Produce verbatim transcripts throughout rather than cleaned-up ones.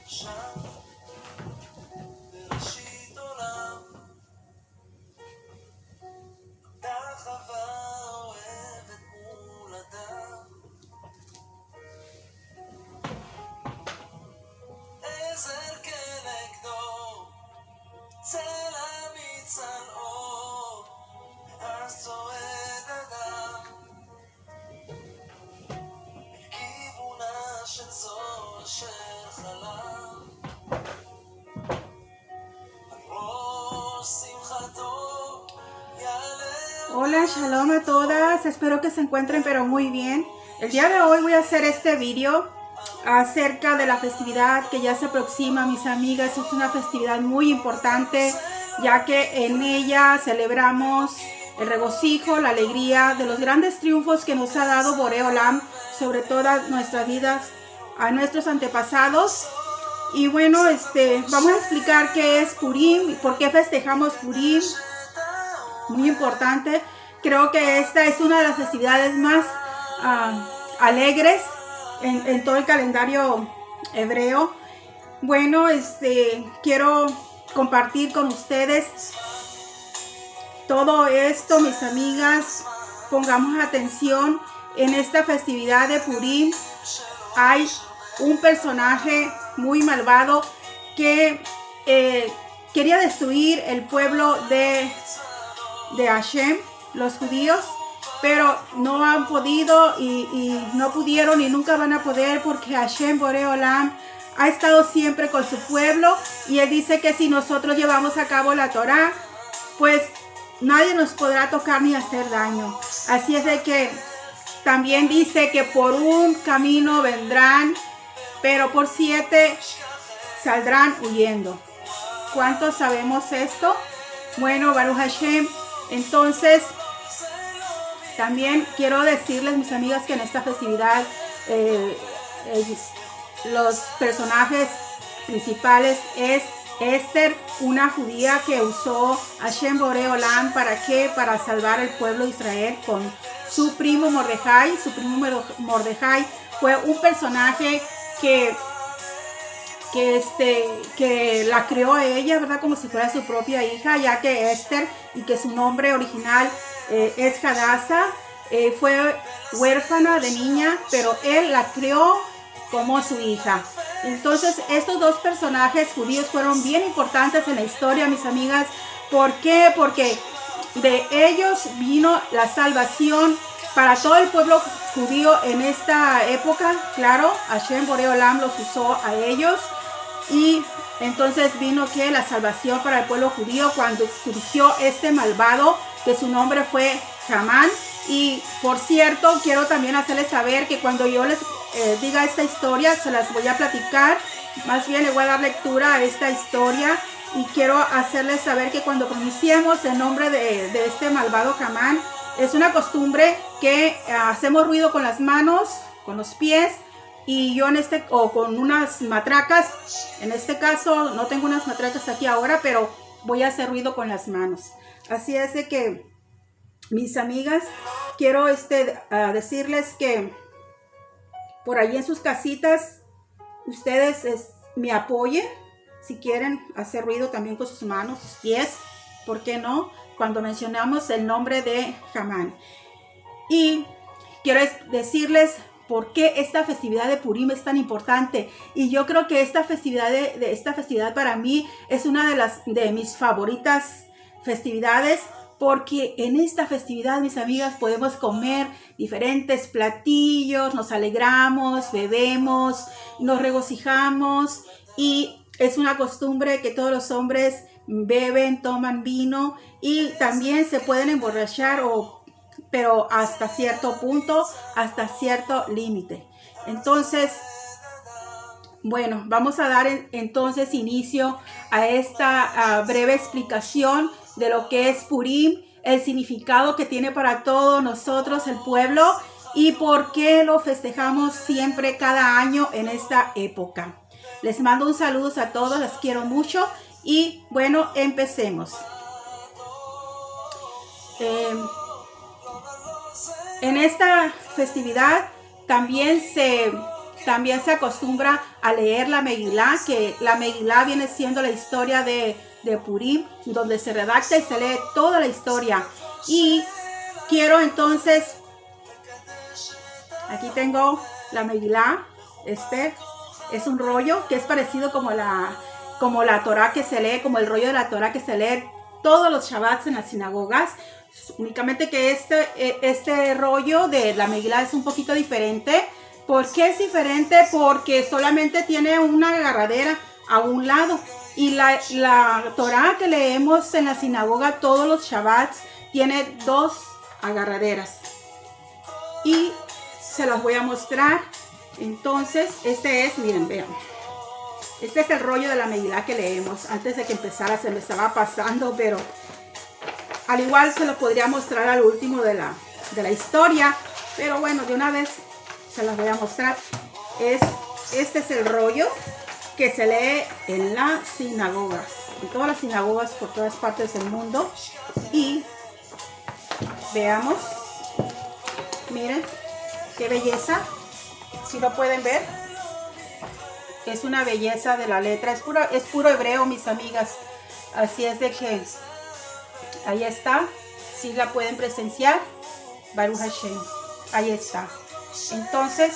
Hola, shalom a todas, espero que se encuentren pero muy bien. El día de hoy voy a hacer este vídeo acerca de la festividad que ya se aproxima, mis amigas. Es una festividad muy importante, ya que en ella celebramos el regocijo, la alegría de los grandes triunfos que nos ha dado Boré Olam sobre todas nuestras vidas, a nuestros antepasados. Y bueno, este, vamos a explicar qué es Purim y por qué festejamos Purim. Muy importante. Creo que esta es una de las festividades más uh, alegres en, en todo el calendario hebreo. Bueno, este, quiero compartir con ustedes todo esto, mis amigas. Pongamos atención en esta festividad de Purim. Hay un personaje muy malvado que eh, quería destruir el pueblo de de Hashem, los judíos, pero no han podido y, y no pudieron y nunca van a poder, porque Hashem Boré Olam ha estado siempre con su pueblo, y él dice que si nosotros llevamos a cabo la Torah, pues nadie nos podrá tocar ni hacer daño. Así es de que también dice que por un camino vendrán, pero por siete saldrán huyendo. ¿Cuántos sabemos esto? Bueno, Baruch Hashem. Entonces, también quiero decirles, mis amigas, que en esta festividad eh, eh, los personajes principales es Esther, una judía que usó Hashem Boré Olam, ¿para qué? Para salvar al pueblo de Israel con su primo Mordejai. Su primo Mordejai fue un personaje que que este que la crió a ella, ¿verdad? Como si fuera su propia hija, ya que Esther, y que su nombre original eh, es Hadassah, eh, fue huérfana de niña, pero él la crió como su hija. Entonces, estos dos personajes judíos fueron bien importantes en la historia, mis amigas. ¿Por qué? Porque de ellos vino la salvación para todo el pueblo judío en esta época. Claro, Hashem Boré Olam los usó a ellos, y entonces vino que la salvación para el pueblo judío cuando surgió este malvado, que su nombre fue Hamán. Y por cierto, quiero también hacerles saber que cuando yo les eh, diga esta historia, se las voy a platicar. Más bien le voy a dar lectura a esta historia, y quiero hacerles saber que cuando pronunciemos el nombre de, de este malvado Hamán, es una costumbre que eh, hacemos ruido con las manos, con los pies, y yo en este, o con unas matracas. En este caso no tengo unas matracas aquí ahora, pero voy a hacer ruido con las manos. Así es de que, mis amigas, quiero este, uh, decirles que por ahí en sus casitas, ustedes es, me apoyen. Si quieren hacer ruido también con sus manos, sus pies, ¿por qué no? Cuando mencionamos el nombre de Hamán. Y quiero decirles por qué esta festividad de Purim es tan importante. Y yo creo que esta festividad, de, de esta festividad para mí es una de, las, de mis favoritas festividades, porque en esta festividad, mis amigas, podemos comer diferentes platillos, nos alegramos, bebemos, nos regocijamos, y es una costumbre que todos los hombres beben, toman vino, y también se pueden emborrachar, o, pero hasta cierto punto, hasta cierto límite. Entonces, bueno, vamos a dar en, entonces inicio a esta uh, breve explicación de lo que es Purim, el significado que tiene para todos nosotros, el pueblo, y por qué lo festejamos siempre cada año en esta época. Les mando un saludo a todos, las quiero mucho, y bueno, empecemos. Eh, en esta festividad también se, también se acostumbra a leer la Megilá, que la Megilá viene siendo la historia de, de Purim, donde se redacta y se lee toda la historia. Y quiero entonces, aquí tengo la Megilá, este es un rollo que es parecido como la, como la Torá que se lee, como el rollo de la Torá que se lee todos los Shabbats en las sinagogas. Únicamente que este, este rollo de la Megilá es un poquito diferente. ¿Por qué es diferente? Porque solamente tiene una agarradera a un lado. Y la, la Torá que leemos en la sinagoga todos los Shabbats tiene dos agarraderas. Y se las voy a mostrar. Entonces, este es, miren, vean. Este es el rollo de la Megilá que leemos. Antes de que empezara se me estaba pasando, pero al igual se lo podría mostrar al último de la, de la historia. Pero bueno, de una vez se las voy a mostrar. Es, este es el rollo que se lee en las sinagogas. En todas las sinagogas por todas partes del mundo. Y veamos. Miren, qué belleza. Si lo pueden ver. Es una belleza de la letra. Es puro, es puro hebreo, mis amigas. Así es de que ahí está. Si la pueden presenciar. Baruch Hashem. Ahí está. Entonces,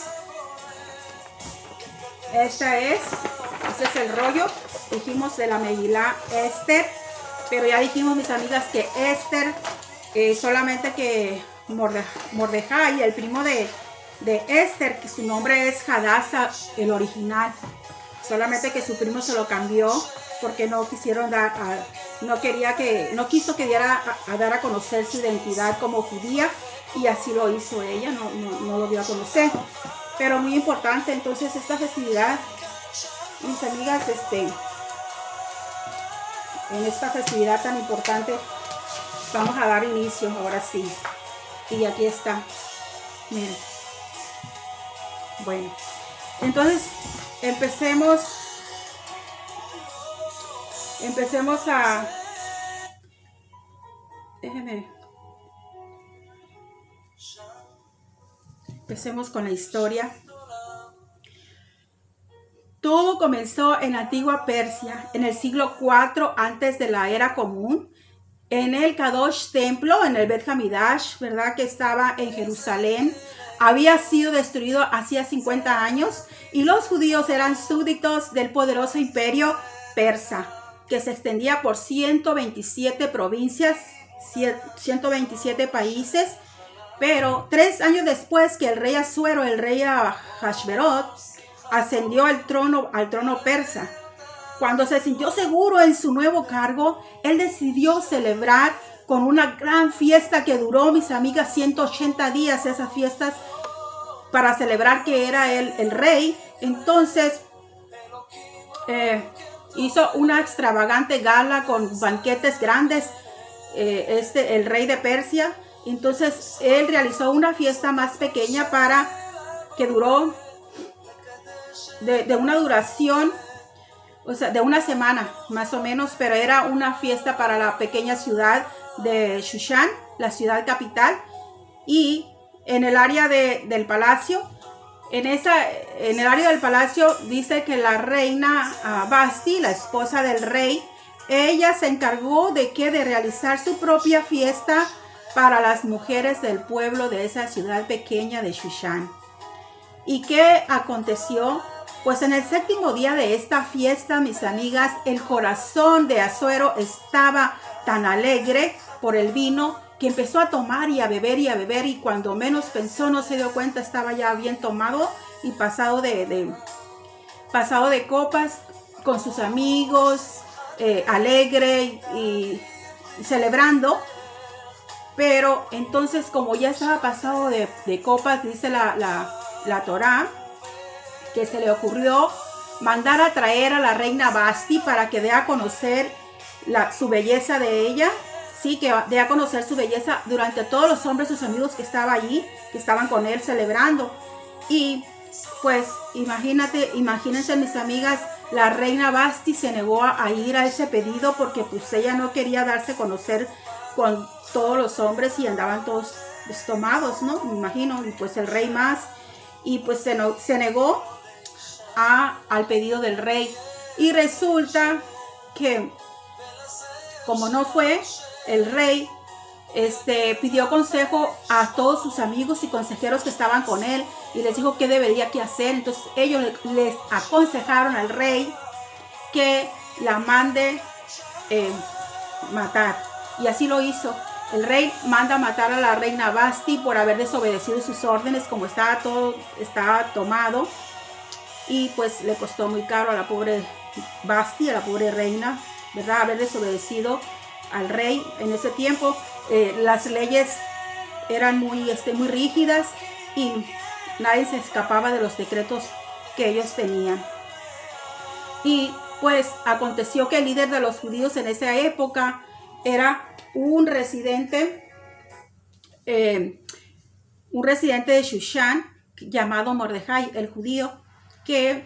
esta es, este es el rollo. Dijimos de la Megilá Esther. Pero ya dijimos, mis amigas, que Esther, eh, solamente que Mordejai, el primo de, de Esther, que su nombre es Hadassah, el original. Solamente que su primo se lo cambió porque no quisieron dar, a, no quería que, no quiso que diera a, a dar a conocer su identidad como judía, y así lo hizo ella, no, no, no lo dio a conocer. Pero muy importante, entonces, esta festividad, mis amigas, este, en esta festividad tan importante, vamos a dar inicio, ahora sí. Y aquí está, miren. Bueno, entonces, empecemos, empecemos a, déjenme, empecemos con la historia. Todo comenzó en la antigua Persia, en el siglo cuatro antes de la era común, en el Kadosh templo, en el Bet Hamidash, ¿verdad? Que estaba en Jerusalén. Había sido destruido hacía cincuenta años y los judíos eran súbditos del poderoso imperio persa, que se extendía por ciento veintisiete provincias, ciento veintisiete países. Pero tres años después que el rey Asuero, el rey Ahasverot, ascendió al trono, al trono persa, cuando se sintió seguro en su nuevo cargo, él decidió celebrar con una gran fiesta que duró, mis amigas, ciento ochenta días, esas fiestas, para celebrar que era él el rey. Entonces, eh, hizo una extravagante gala con banquetes grandes, eh, este, el rey de Persia. Entonces, él realizó una fiesta más pequeña para que duró de, de una duración, o sea, de una semana más o menos, pero era una fiesta para la pequeña ciudad de Shushan, la ciudad capital. Y en el área de, del palacio, en, esa, en el área del palacio dice que la reina uh, Basti, la esposa del rey, ella se encargó de que de realizar su propia fiesta para las mujeres del pueblo de esa ciudad pequeña de Shushan. ¿Y qué aconteció? Pues en el séptimo día de esta fiesta, mis amigas, el corazón de Asuero estaba tan alegre por el vino que empezó a tomar y a beber y a beber, y cuando menos pensó, no se dio cuenta, estaba ya bien tomado y pasado de, de, pasado de copas con sus amigos, eh, alegre y, y celebrando. Pero entonces, como ya estaba pasado de, de copas, dice la, la, la Torá, que se le ocurrió mandar a traer a la reina Basti para que dé a conocer la, su belleza de ella, sí, que dé a conocer su belleza durante todos los hombres, sus amigos que estaban allí, que estaban con él celebrando. Y pues imagínate, imagínense, mis amigas, la reina Basti se negó a, a ir a ese pedido porque pues ella no quería darse a conocer con todos los hombres y andaban todos tomados, ¿no? Me imagino, y pues el rey más, y pues se, no, se negó. a, al pedido del rey. Y resulta que, como no fue, el rey este, pidió consejo a todos sus amigos y consejeros que estaban con él y les dijo qué debería que hacer. Entonces ellos les aconsejaron al rey que la mande eh, matar, y así lo hizo. El rey manda matar a la reina Vashti por haber desobedecido sus órdenes, como estaba todo estaba tomado, y pues le costó muy caro a la pobre Vashti, a la pobre reina, ¿verdad? Haber desobedecido al rey. En ese tiempo eh, las leyes eran muy, este, muy rígidas y nadie se escapaba de los decretos que ellos tenían. Y pues aconteció que el líder de los judíos en esa época era un residente, eh, un residente de Shushan llamado Mordejai, el judío, que,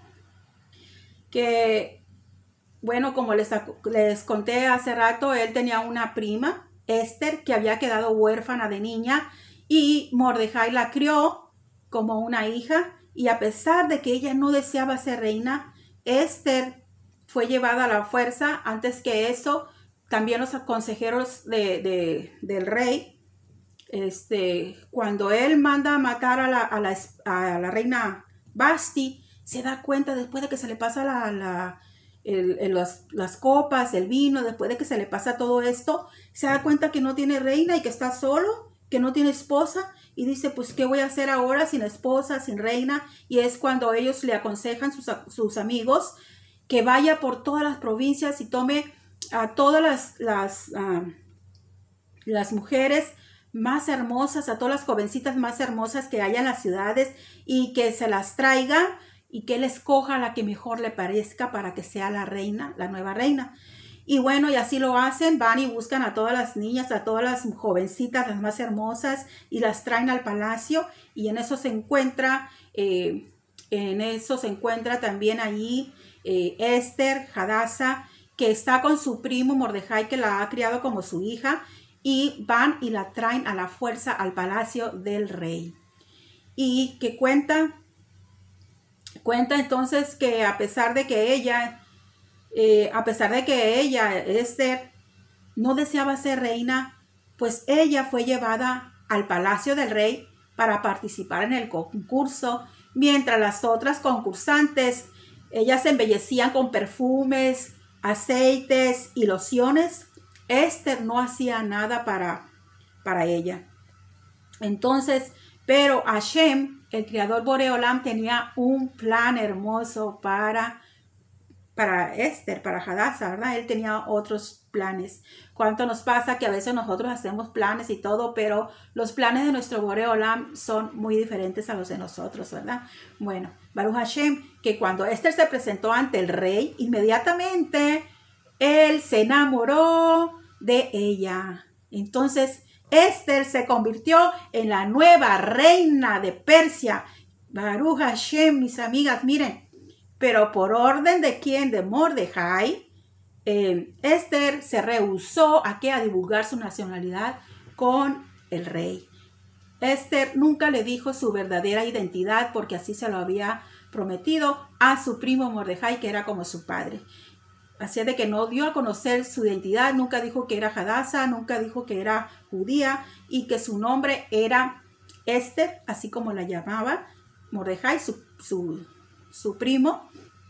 que bueno, como les, les conté hace rato, él tenía una prima, Esther, que había quedado huérfana de niña, y Mordejai la crió como una hija, y a pesar de que ella no deseaba ser reina, Esther fue llevada a la fuerza. Antes que eso, también los consejeros de, de, del rey, este, cuando él manda a matar a la, a la, a la reina Vashti, se da cuenta después de que se le pasa la, la, el, el, las, las copas, el vino, después de que se le pasa todo esto, se da cuenta que no tiene reina y que está solo, que no tiene esposa, y dice, pues, ¿qué voy a hacer ahora sin esposa, sin reina? Y es cuando ellos le aconsejan, sus, sus amigos, que vaya por todas las provincias y tome a todas las, las, uh, las mujeres más hermosas, a todas las jovencitas más hermosas que haya en las ciudades, y que se las traiga y que él escoja la que mejor le parezca para que sea la reina, la nueva reina. Y bueno, y así lo hacen, van y buscan a todas las niñas, a todas las jovencitas, las más hermosas, y las traen al palacio, y en eso se encuentra, eh, en eso se encuentra también allí eh, Esther, Hadasa, que está con su primo Mordejai, que la ha criado como su hija, y van y la traen a la fuerza al palacio del rey. Y que cuenta, cuenta entonces que a pesar de que ella, eh, a pesar de que ella, Esther, no deseaba ser reina, pues ella fue llevada al palacio del rey para participar en el concurso, mientras las otras concursantes, ellas se embellecían con perfumes, aceites y lociones. Esther no hacía nada para, para ella. Entonces, pero Hashem, el creador Boreolam, tenía un plan hermoso para, para Esther, para Hadasa, ¿verdad? Él tenía otros planes. ¿Cuánto nos pasa que a veces nosotros hacemos planes y todo, pero los planes de nuestro Boreolam son muy diferentes a los de nosotros, ¿verdad? Bueno, Baruch Hashem, que cuando Esther se presentó ante el rey, inmediatamente él se enamoró de ella. Entonces Esther se convirtió en la nueva reina de Persia. Baruch Hashem, mis amigas, miren, pero por orden de quién, de Mordejai, eh, Esther se rehusó a que a divulgar su nacionalidad con el rey. Esther nunca le dijo su verdadera identidad porque así se lo había prometido a su primo Mordejai, que era como su padre. Así de que no dio a conocer su identidad, nunca dijo que era Hadasa, nunca dijo que era judía y que su nombre era Esther, así como la llamaba Mordejai, su, su, su primo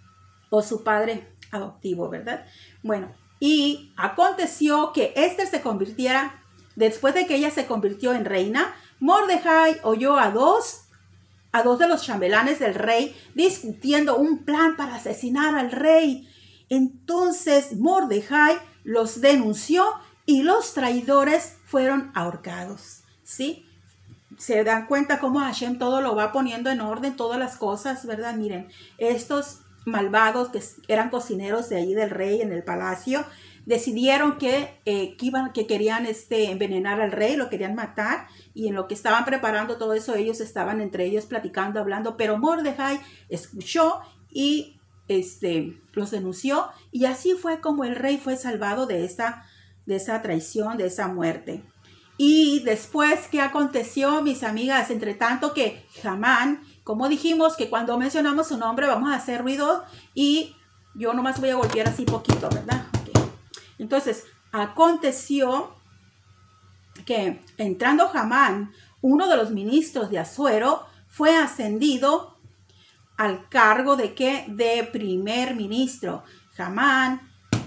o su padre adoptivo, ¿verdad? Bueno, y aconteció que Esther se convirtiera, después de que ella se convirtió en reina, Mordejai oyó a dos, a dos de los chambelanes del rey discutiendo un plan para asesinar al rey. Entonces Mordejai los denunció y los traidores fueron ahorcados, ¿sí? Se dan cuenta cómo Hashem todo lo va poniendo en orden, todas las cosas, ¿verdad? Miren, estos malvados que eran cocineros de allí del rey en el palacio, decidieron que, eh, que, iban, que querían este, envenenar al rey, lo querían matar, y en lo que estaban preparando todo eso, ellos estaban entre ellos platicando, hablando, pero Mordejai escuchó y Este, los denunció, y así fue como el rey fue salvado de esa, de esa traición, de esa muerte. Y después, ¿qué aconteció, mis amigas? Entre tanto que Hamán, Como dijimos que cuando mencionamos su nombre vamos a hacer ruido y yo nomás voy a golpear así poquito, ¿verdad? Okay. Entonces, aconteció que entrando Hamán, uno de los ministros de Asuero, fue ascendido al cargo de ¿qué? De primer ministro. Hamán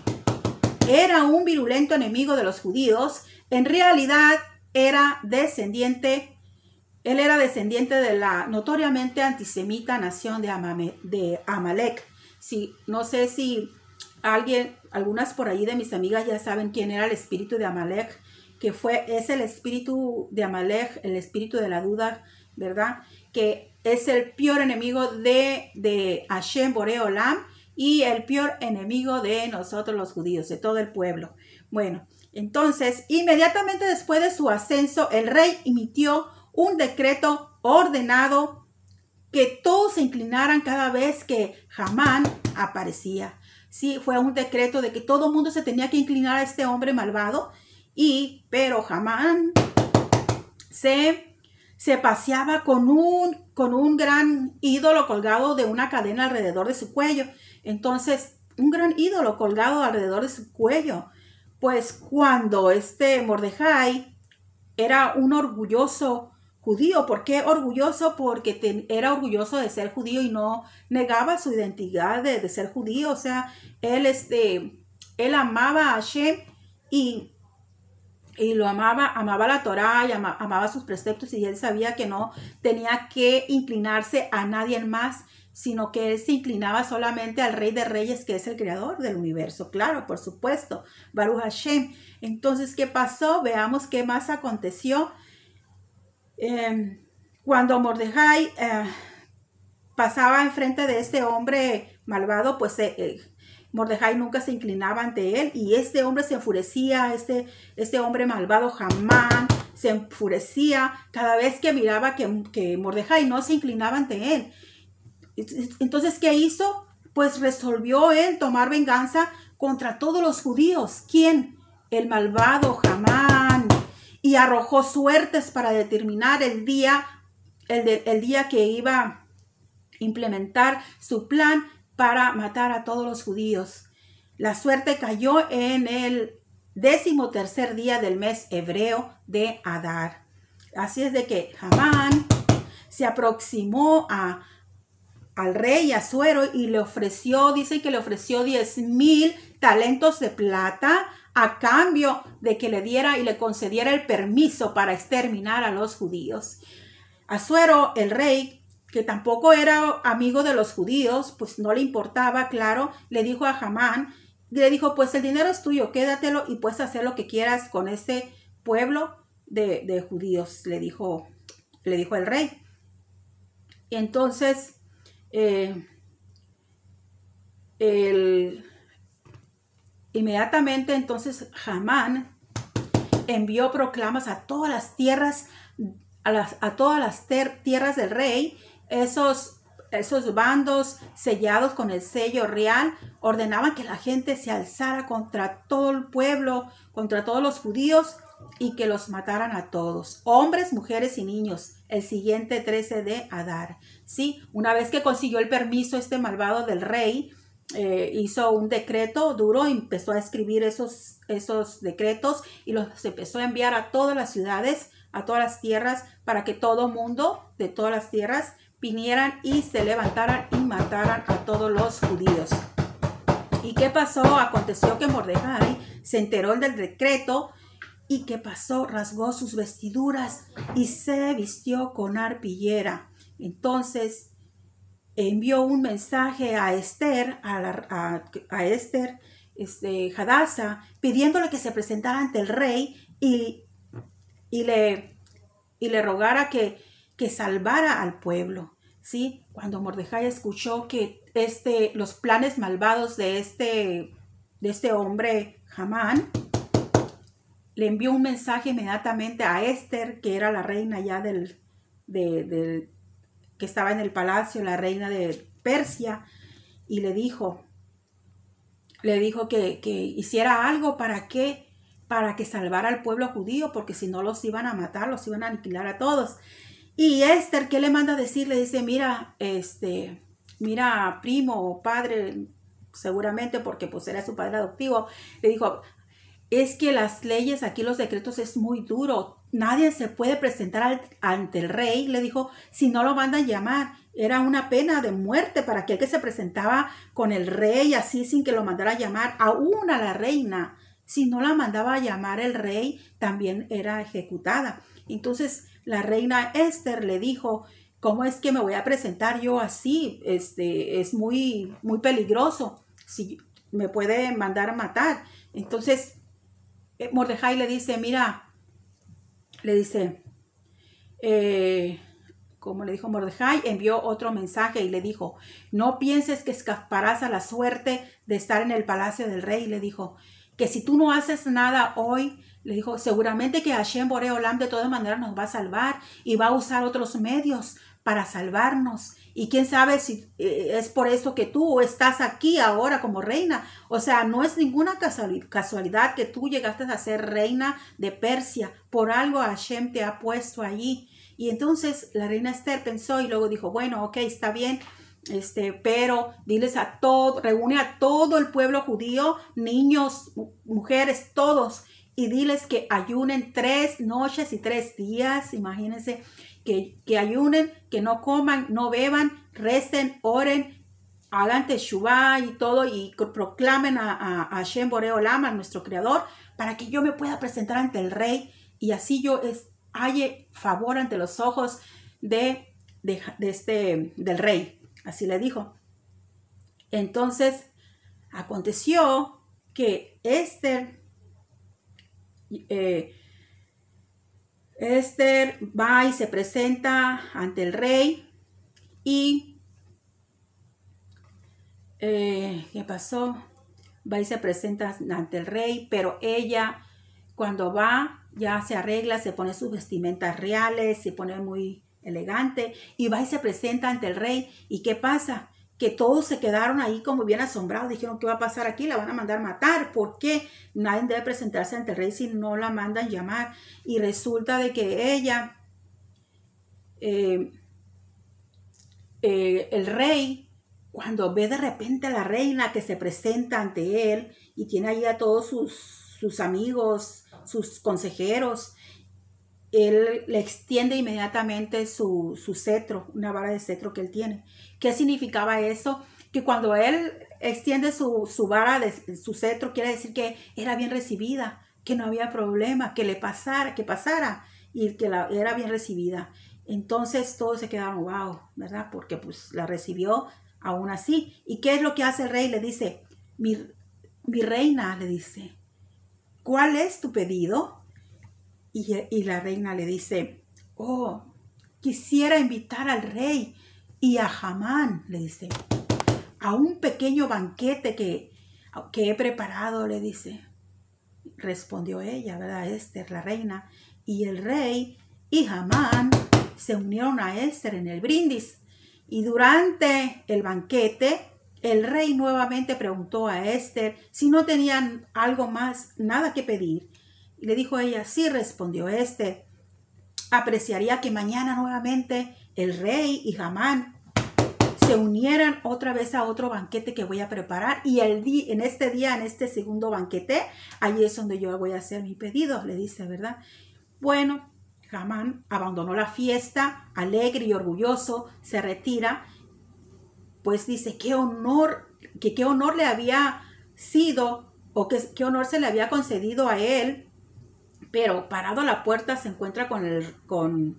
era un virulento enemigo de los judíos. En realidad era descendiente, él era descendiente de la notoriamente antisemita nación de, Amame, de Amalek. Sí, no sé si alguien, algunas por ahí de mis amigas ya saben quién era el espíritu de Amalek, que fue, es el espíritu de Amalek, el espíritu de la duda, ¿verdad? Que es el peor enemigo de, de Hashem Boré Olam y el peor enemigo de nosotros los judíos, de todo el pueblo. Bueno, entonces, inmediatamente después de su ascenso, el rey emitió un decreto ordenado que todos se inclinaran cada vez que Hamán aparecía. Sí, fue un decreto de que todo el mundo se tenía que inclinar a este hombre malvado. Y, pero Hamán se, se paseaba con un, con un gran ídolo colgado de una cadena alrededor de su cuello. Entonces, un gran ídolo colgado alrededor de su cuello. Pues cuando este Mordejai era un orgulloso judío. ¿Por qué orgulloso? Porque te, era orgulloso de ser judío y no negaba su identidad de, de ser judío. O sea, él, este, él amaba a Hashem y Y lo amaba, amaba la Torá y ama, amaba sus preceptos y él sabía que no tenía que inclinarse a nadie más, sino que él se inclinaba solamente al Rey de Reyes, que es el creador del universo. Claro, por supuesto, Baruch Hashem. Entonces, ¿qué pasó? Veamos qué más aconteció. Eh, cuando Mordejai eh, pasaba enfrente de este hombre malvado, pues eh, eh, Mordejai nunca se inclinaba ante él y este hombre se enfurecía, este, este hombre malvado Hamán se enfurecía cada vez que miraba que, que Mordejai no se inclinaba ante él. Entonces, ¿qué hizo? Pues resolvió él tomar venganza contra todos los judíos. ¿Quién? El malvado Hamán. Y arrojó suertes para determinar el día, el, de, el día que iba a implementar su plan para matar a todos los judíos. La suerte cayó en el décimo tercer día del mes hebreo de Adar. Así es de que Hamán se aproximó a, al rey Asuero y le ofreció, dice que le ofreció diez mil talentos de plata a cambio de que le diera y le concediera el permiso para exterminar a los judíos. Asuero, el rey, que tampoco era amigo de los judíos, pues no le importaba, claro, le dijo a Hamán, le dijo, pues el dinero es tuyo, quédatelo y puedes hacer lo que quieras con este pueblo de, de judíos, le dijo, le dijo el rey. Y entonces, eh, el, inmediatamente entonces Hamán envió proclamas a todas las tierras, a, las, a todas las ter, tierras del rey. Esos, esos bandos sellados con el sello real ordenaban que la gente se alzara contra todo el pueblo, contra todos los judíos y que los mataran a todos, hombres, mujeres y niños, el siguiente trece de Adar. Sí, una vez que consiguió el permiso este malvado del rey, eh, hizo un decreto duro, empezó a escribir esos, esos decretos y los empezó a enviar a todas las ciudades, a todas las tierras, para que todo mundo de todas las tierras vinieran y se levantaran y mataran a todos los judíos. ¿Y qué pasó? Aconteció que Mordejai se enteró del decreto. ¿Y qué pasó? Rasgó sus vestiduras y se vistió con arpillera. Entonces envió un mensaje a Esther, a, la, a, a Esther, este, Hadasa, pidiéndole que se presentara ante el rey y, y, le, y le rogara que, que salvara al pueblo. ¿Sí? Cuando Mordejai escuchó que este, los planes malvados de este, de este hombre Hamán, le envió un mensaje inmediatamente a Esther, que era la reina ya del, de, de, que estaba en el palacio, la reina de Persia, y le dijo, le dijo que, que hiciera algo para que, para que salvara al pueblo judío, porque si no los iban a matar, los iban a aniquilar a todos. Y Esther, ¿qué le manda a decir? Le dice, mira, este, mira, primo o padre, seguramente porque pues era su padre adoptivo, le dijo, es que las leyes, aquí los decretos es muy duro. Nadie se puede presentar al, ante el rey, le dijo, si no lo mandan llamar. Era una pena de muerte para aquel que se presentaba con el rey así sin que lo mandara a llamar. Aún a la reina, si no la mandaba a llamar el rey, también era ejecutada. Entonces la reina Esther le dijo, ¿cómo es que me voy a presentar yo así? Este, es muy, muy peligroso. Si me puede mandar a matar. Entonces Mordejai le dice, mira, le dice, eh, como le dijo Mordejai, envió otro mensaje y le dijo, no pienses que escaparás a la suerte de estar en el palacio del rey. Le dijo, que si tú no haces nada hoy, le dijo, seguramente que Hashem Boré Olam de todas maneras nos va a salvar y va a usar otros medios para salvarnos. Y quién sabe si eh, es por eso que tú estás aquí ahora como reina. O sea, no es ninguna casualidad que tú llegaste a ser reina de Persia. Por algo Hashem te ha puesto allí. Y entonces la reina Esther pensó y luego dijo, bueno, ok, está bien. Este, pero diles a todo, reúne a todo el pueblo judío, niños, mujeres, todos, y diles que ayunen tres noches y tres días. Imagínense. Que, que ayunen, que no coman, no beban, recen, oren, hagan teshuvá y todo y proclamen a, a, a Hashem Boré Olam, a nuestro creador, para que yo me pueda presentar ante el rey y así yo es, halle favor ante los ojos de, de, de este, del rey. Así le dijo. Entonces aconteció que Esther eh, Esther va y se presenta ante el rey y eh, ¿qué pasó? Va y se presenta ante el rey, pero ella cuando va ya se arregla, se pone sus vestimentas reales, se pone muy elegante y va y se presenta ante el rey. ¿Y qué pasa? Que todos se quedaron ahí como bien asombrados, dijeron, ¿qué va a pasar aquí? La van a mandar matar, ¿por qué? Nadie debe presentarse ante el rey si no la mandan llamar. Y resulta de que ella, eh, eh, el rey, cuando ve de repente a la reina que se presenta ante él y tiene ahí a todos sus, sus amigos, sus consejeros, él le extiende inmediatamente su, su cetro, una vara de cetro que él tiene. ¿Qué significaba eso? Que cuando él extiende su, su vara, de su cetro, quiere decir que era bien recibida, que no había problema, que le pasara, que pasara y que la, era bien recibida. Entonces todos se quedaron, wow, ¿verdad? Porque pues la recibió aún así. ¿Y qué es lo que hace el rey? Le dice, mi, mi reina, le dice, ¿cuál es tu pedido? Y, y la reina le dice, oh, quisiera invitar al rey y a Hamán, le dice, a un pequeño banquete que, que he preparado, le dice. Respondió ella, ¿verdad? Esther, la reina. Y el rey y Hamán se unieron a Esther en el brindis. Y durante el banquete, el rey nuevamente preguntó a Esther si no tenían algo más, nada que pedir. Y le dijo a ella, sí, respondió Esther, apreciaría que mañana nuevamente el rey y Hamán se unieran otra vez a otro banquete que voy a preparar. Y el día, en este día, en este segundo banquete, allí es donde yo voy a hacer mi pedido, le dice, ¿verdad? Bueno, Hamán abandonó la fiesta, alegre y orgulloso, se retira, pues dice, qué honor, que qué honor le había sido, o que, qué honor se le había concedido a él. Pero parado a la puerta se encuentra con el... Con,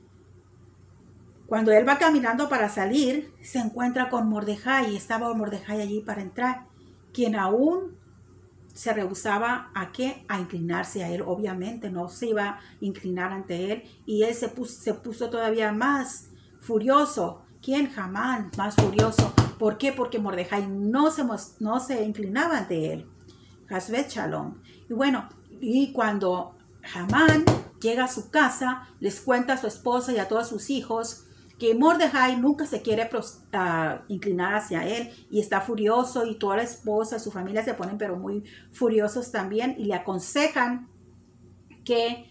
cuando él va caminando para salir, se encuentra con Mordejai. Y estaba Mordejai allí para entrar. Quien aún se rehusaba a qué? A inclinarse a él. Obviamente no se iba a inclinar ante él. Y él se puso, se puso todavía más furioso. ¿Quién? Hamán, más furioso. ¿Por qué? Porque Mordejai no se, no se inclinaba ante él. Hasbet Shalom. Y bueno, y cuando Hamán llega a su casa, les cuenta a su esposa y a todos sus hijos que Mordejai nunca se quiere uh, inclinar hacia él y está furioso, y toda la esposa, su familia se ponen pero muy furiosos también y le aconsejan que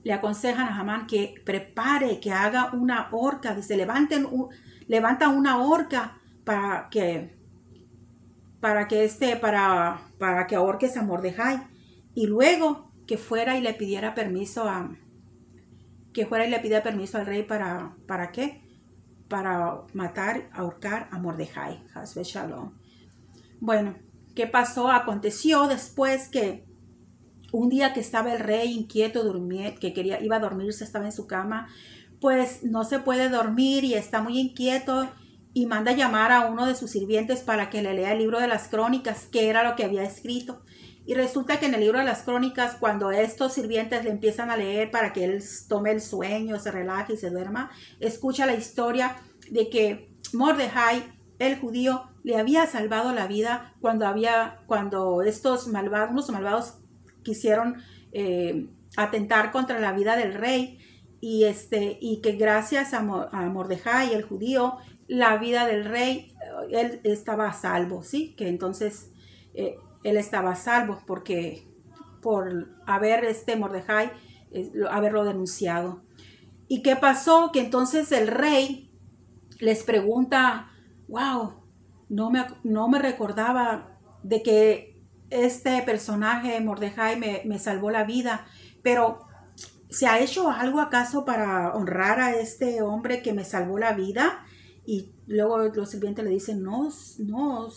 le aconsejan a Hamán que prepare, que haga una horca. Dice, levanten un, levanta una horca para que, para que este, para, para que ahorques a Mordejai. Y luego que fuera y le pidiera permiso a, que fuera y le pidiera permiso al rey para, ¿para qué? Para matar, ahorcar a Mordejai. Hasbe Shalom. Bueno, ¿qué pasó? Aconteció después que un día que estaba el rey inquieto, durmió, que quería, iba a dormirse, estaba en su cama, pues no se puede dormir y está muy inquieto y manda llamar a uno de sus sirvientes para que le lea el libro de las crónicas, que era lo que había escrito. Y resulta que en el libro de las crónicas, cuando estos sirvientes le empiezan a leer para que él tome el sueño, se relaje y se duerma, escucha la historia de que Mordejai, el judío, le había salvado la vida cuando, había, cuando estos malvados, unos malvados quisieron eh, atentar contra la vida del rey, y, este, y que gracias a, Mo, a Mordejai, el judío, la vida del rey, él estaba a salvo, ¿sí? Que entonces eh, él estaba a salvo porque por haber este Mordejai, eh, haberlo denunciado. ¿Y qué pasó? Que entonces el rey les pregunta, wow, no me, no me recordaba de que este personaje, Mordejai, me, me salvó la vida, pero ¿se ha hecho algo acaso para honrar a este hombre que me salvó la vida? Y luego los sirvientes le dicen, no, no,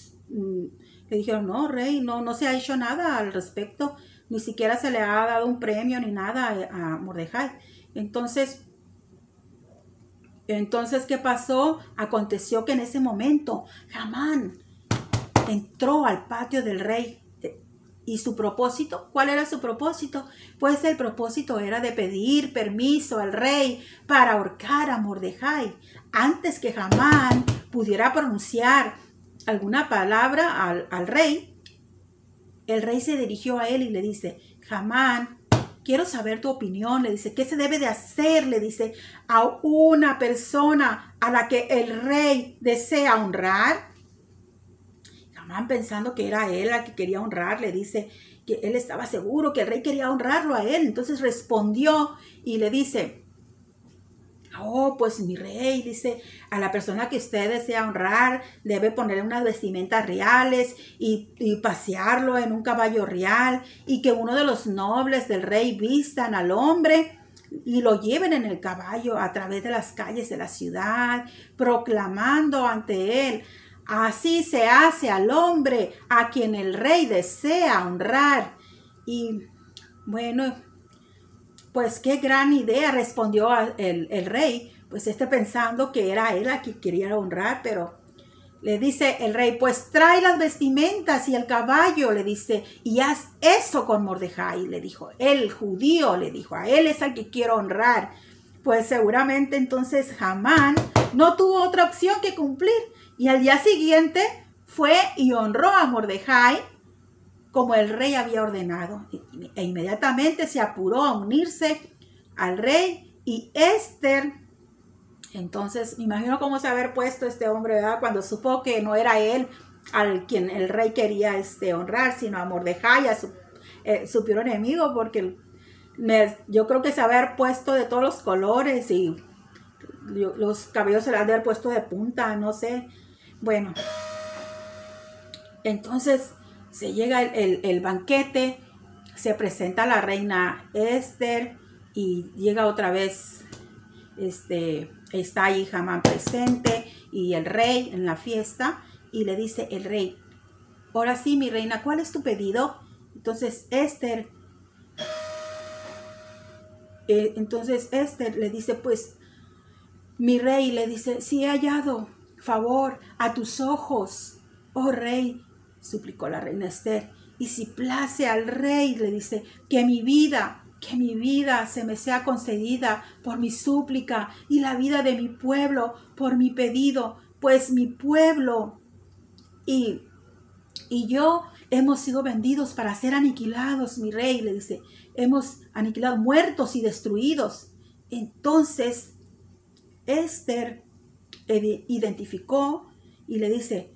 le dijeron, no, rey, no, no se ha hecho nada al respecto, ni siquiera se le ha dado un premio ni nada a, a Mordejai. Entonces, entonces, ¿qué pasó? Aconteció que en ese momento, Hamán entró al patio del rey. ¿Y su propósito? ¿Cuál era su propósito? Pues el propósito era de pedir permiso al rey para ahorcar a Mordejai. Antes que Hamán pudiera pronunciar alguna palabra al, al rey, el rey se dirigió a él y le dice, Hamán, quiero saber tu opinión. Le dice, ¿qué se debe de hacer? Le dice, a una persona a la que el rey desea honrar. Hamán, pensando que era él la que quería honrar, le dice que él estaba seguro que el rey quería honrarlo a él. Entonces respondió y le dice, oh, pues mi rey, dice, a la persona que usted desea honrar debe ponerle unas vestimentas reales y, y pasearlo en un caballo real, y que uno de los nobles del rey vistan al hombre y lo lleven en el caballo a través de las calles de la ciudad, proclamando ante él, así se hace al hombre a quien el rey desea honrar. Y bueno, pues qué gran idea, respondió el, el rey, pues este pensando que era él a quien quería honrar, pero le dice el rey, pues trae las vestimentas y el caballo, le dice, y haz eso con Mordejai, le dijo, el judío, le dijo, a él es al que quiero honrar. Pues seguramente entonces Hamán no tuvo otra opción que cumplir, y al día siguiente fue y honró a Mordejai como el rey había ordenado, e inmediatamente se apuró a unirse al rey. Y Esther, entonces me imagino cómo se haber puesto este hombre, ¿verdad? Cuando supo que no era él al quien el rey quería este, honrar, sino a Mordejai, a su, eh, su peor enemigo, porque me, yo creo que se haber puesto de todos los colores y los cabellos se le han de haber puesto de punta, no sé. Bueno, entonces se llega el, el, el banquete, se presenta la reina Esther y llega otra vez, este, está ahí Hamán presente y el rey en la fiesta, y le dice el rey, ahora sí, mi reina, ¿cuál es tu pedido? Entonces Esther, eh, entonces Esther le dice, pues, mi rey, le dice, si he hallado favor a tus ojos, oh rey, suplicó la reina Esther, y si place al rey, le dice, que mi vida, que mi vida se me sea concedida por mi súplica, y la vida de mi pueblo por mi pedido, pues mi pueblo y, y yo hemos sido vendidos para ser aniquilados, mi rey, le dice, hemos aniquilado, muertos y destruidos. Entonces Esther identificó y le dice,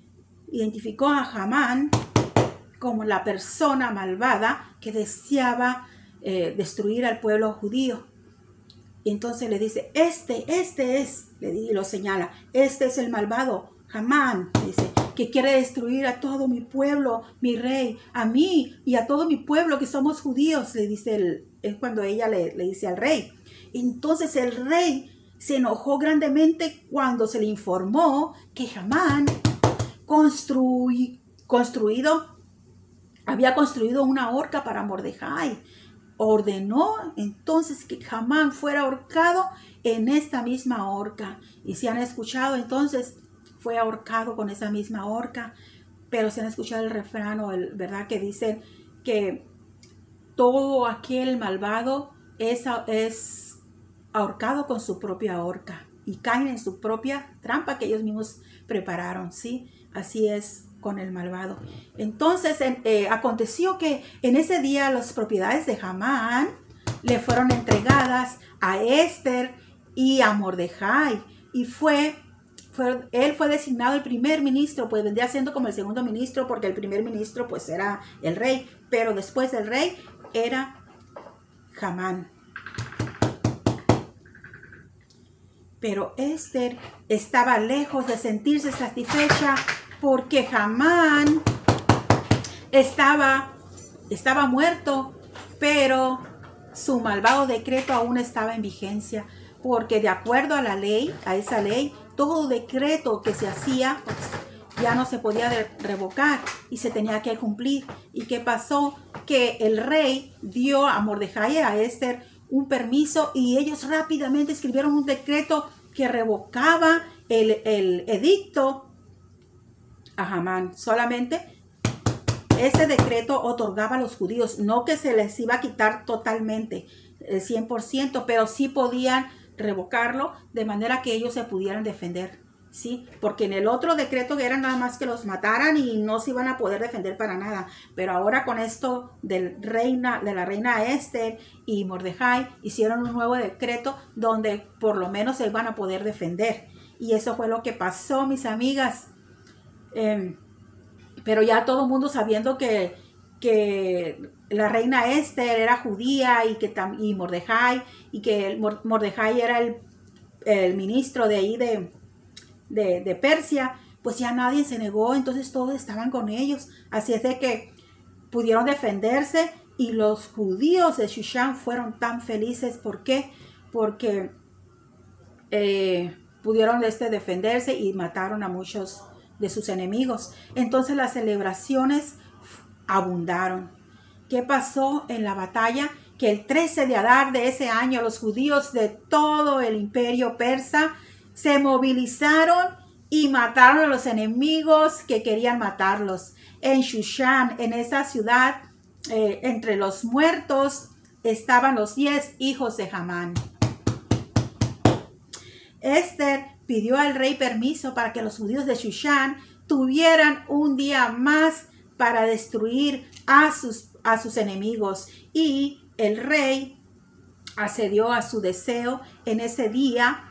identificó a Hamán como la persona malvada que deseaba eh, destruir al pueblo judío. Y entonces le dice, este, este es, le y lo señala, este es el malvado Hamán, dice, que quiere destruir a todo mi pueblo, mi rey, a mí y a todo mi pueblo que somos judíos, le dice el, es cuando ella le, le dice al rey. Entonces el rey se enojó grandemente cuando se le informó que Hamán construy, construido, había construido una horca para Mordejai. Ordenó entonces que Hamán fuera ahorcado en esta misma horca. Y si han escuchado, entonces fue ahorcado con esa misma horca. Pero si han escuchado el refrán, o el, ¿verdad? Que dicen que todo aquel malvado es, es ahorcado con su propia horca. Y caen en su propia trampa que ellos mismos prepararon, ¿sí? Así es con el malvado. Entonces eh, aconteció que en ese día las propiedades de Hamán le fueron entregadas a Esther y a Mordejai, y fue, fue él fue designado el primer ministro, pues vendría siendo como el segundo ministro, porque el primer ministro pues era el rey, pero después del rey era Hamán. Pero Esther estaba lejos de sentirse satisfecha, porque Hamán estaba, estaba muerto, pero su malvado decreto aún estaba en vigencia, porque de acuerdo a la ley, a esa ley, todo decreto que se hacía ya no se podía revocar y se tenía que cumplir. ¿Y qué pasó? Que el rey dio a Mordejai y a Esther un permiso, y ellos rápidamente escribieron un decreto que revocaba el, el edicto a Hamán. Solamente ese decreto otorgaba a los judíos, no que se les iba a quitar totalmente el cien por ciento, pero sí podían revocarlo de manera que ellos se pudieran defender, ¿sí? Porque en el otro decreto era nada más que los mataran y no se iban a poder defender para nada. Pero ahora con esto del reina, de la reina Esther y Mordejai, hicieron un nuevo decreto donde por lo menos se iban a poder defender. Y eso fue lo que pasó, mis amigas. Eh, pero ya todo el mundo sabiendo que, que la reina Esther era judía y que y Mordejai, y que el, Mordejai era el, el ministro de ahí de, de, de Persia, pues ya nadie se negó, entonces todos estaban con ellos. Así es de que pudieron defenderse, y los judíos de Shushan fueron tan felices. ¿Por qué? Porque eh, pudieron este, defenderse y mataron a muchos de sus enemigos. Entonces las celebraciones abundaron. ¿Qué pasó en la batalla? Que el trece de Adar de ese año, los judíos de todo el imperio persa se movilizaron y mataron a los enemigos que querían matarlos. En Shushan, en esa ciudad, eh, entre los muertos estaban los diez hijos de Hamán. Esther pidió al rey permiso para que los judíos de Shushan tuvieran un día más para destruir a sus, a sus enemigos. Y el rey accedió a su deseo en ese día,